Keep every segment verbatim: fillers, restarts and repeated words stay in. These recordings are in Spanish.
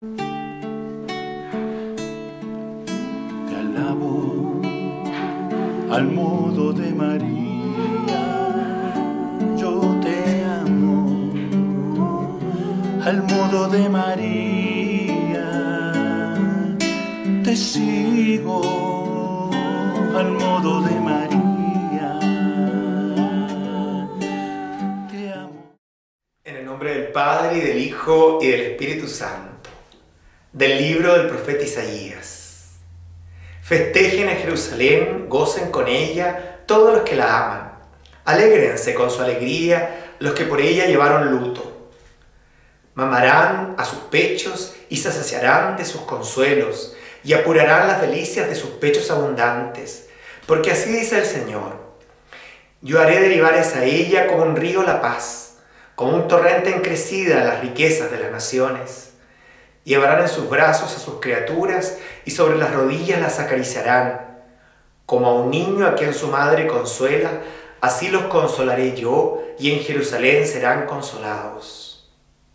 Te alabo al modo de María, yo te amo al modo de María, te sigo al modo de María, te amo. En el nombre del Padre, y del Hijo, y del Espíritu Santo. Del libro del profeta Isaías. Festejen en Jerusalén, gocen con ella todos los que la aman. Alégrense con su alegría los que por ella llevaron luto. Mamarán a sus pechos y se saciarán de sus consuelos y apurarán las delicias de sus pechos abundantes, porque así dice el Señor: yo haré derivar hacia ella como un río la paz, como un torrente en crecida las riquezas de las naciones. Llevarán en sus brazos a sus criaturas y sobre las rodillas las acariciarán. Como a un niño a quien su madre consuela, así los consolaré yo, y en Jerusalén serán consolados.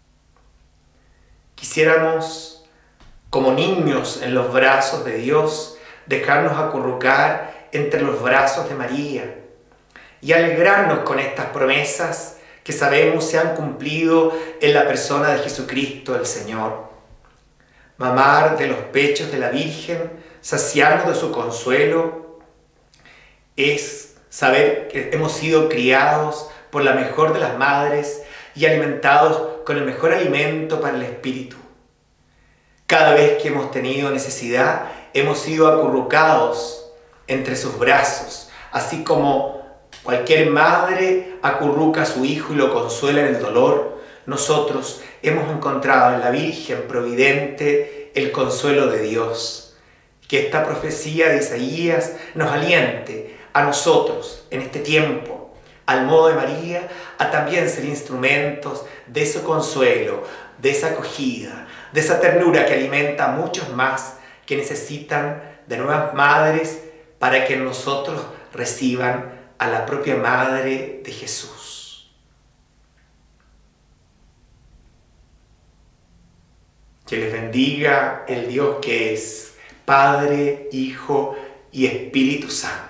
Quisiéramos, como niños en los brazos de Dios, dejarnos acurrucar entre los brazos de María y alegrarnos con estas promesas que sabemos se han cumplido en la persona de Jesucristo el Señor. Mamar de los pechos de la Virgen, saciarnos de su consuelo, es saber que hemos sido criados por la mejor de las madres y alimentados con el mejor alimento para el espíritu. Cada vez que hemos tenido necesidad, hemos sido acurrucados entre sus brazos, así como cualquier madre acurruca a su hijo y lo consuela en el dolor. Nosotros hemos encontrado en la Virgen Providente el consuelo de Dios. Que esta profecía de Isaías nos aliente a nosotros en este tiempo, al modo de María, a también ser instrumentos de ese consuelo, de esa acogida, de esa ternura que alimenta a muchos más que necesitan de nuevas madres para que nosotros reciban a la propia Madre de Jesús. Que les bendiga el Dios que es Padre, Hijo y Espíritu Santo.